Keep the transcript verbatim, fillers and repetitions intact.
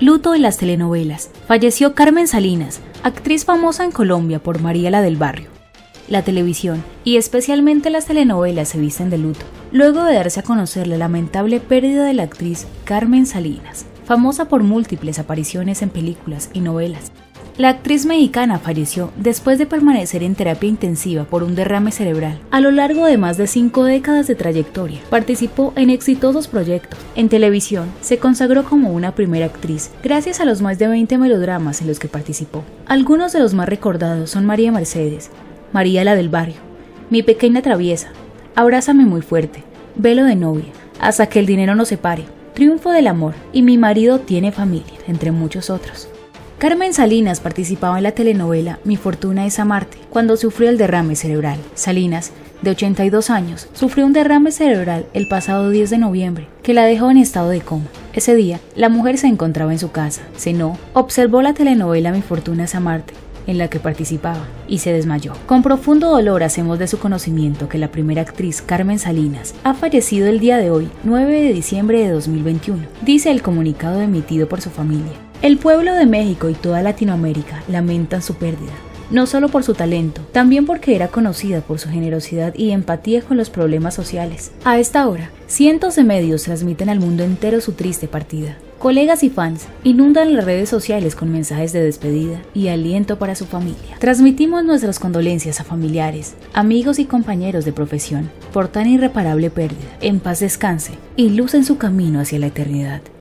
Luto en las telenovelas. Falleció Carmen Salinas, actriz famosa en Colombia por María la del Barrio. La televisión, y especialmente las telenovelas, se visten de luto, luego de darse a conocer la lamentable pérdida de la actriz Carmen Salinas, famosa por múltiples apariciones en películas y novelas. La actriz mexicana falleció después de permanecer en terapia intensiva por un derrame cerebral. A lo largo de más de cinco décadas de trayectoria, participó en exitosos proyectos. En televisión, se consagró como una primera actriz, gracias a los más de veinte melodramas en los que participó. Algunos de los más recordados son María Mercedes, María la del Barrio, Mi pequeña traviesa, Abrázame muy fuerte, Velo de novia, Hasta que el dinero nos separe, Triunfo del amor y Mi marido tiene familia, entre muchos otros. Carmen Salinas participaba en la telenovela Mi fortuna es amarte, cuando sufrió el derrame cerebral. Salinas, de ochenta y dos años, sufrió un derrame cerebral el pasado diez de noviembre, que la dejó en estado de coma. Ese día, la mujer se encontraba en su casa, cenó, observó la telenovela Mi fortuna es amarte, en la que participaba, y se desmayó. Con profundo dolor hacemos de su conocimiento que la primera actriz, Carmen Salinas, ha fallecido el día de hoy, nueve de diciembre de dos mil veintiuno, dice el comunicado emitido por su familia. El pueblo de México y toda Latinoamérica lamentan su pérdida, no solo por su talento, también porque era conocida por su generosidad y empatía con los problemas sociales. A esta hora, cientos de medios transmiten al mundo entero su triste partida. Colegas y fans inundan las redes sociales con mensajes de despedida y aliento para su familia. Transmitimos nuestras condolencias a familiares, amigos y compañeros de profesión por tan irreparable pérdida. En paz descanse y luz en su camino hacia la eternidad.